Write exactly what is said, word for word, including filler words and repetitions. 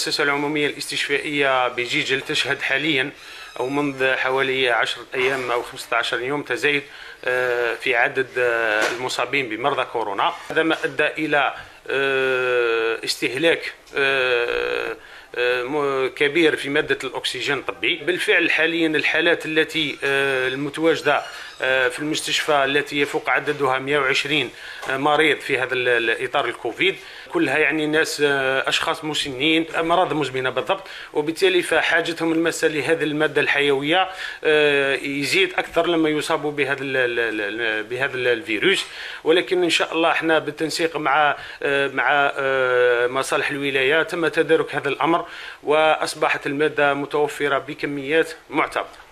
المؤسسة العمومية الاستشفائية بجيجل تشهد حاليا أو منذ حوالي عشرة أيام أو خمسة عشر يوم تزايد في عدد المصابين بمرضى كورونا. هذا ما أدى إلى استهلاك كبير في مادة الأكسجين الطبي. بالفعل حاليا الحالات التي المتواجدة في المستشفى التي يفوق عددها مئة وعشرين مريض في هذا الإطار الكوفيد، كلها يعني ناس أشخاص مسنين، أمراض مزمنة بالضبط، وبالتالي فحاجتهم الماسة لهذه المادة الحيوية يزيد أكثر لما يصابوا بهذا بهذا الفيروس. ولكن إن شاء الله احنا بالتنسيق مع مع مصالح الولاية تم تدارك هذا الأمر، وأصبحت المادة متوفرة بكميات معتبرة.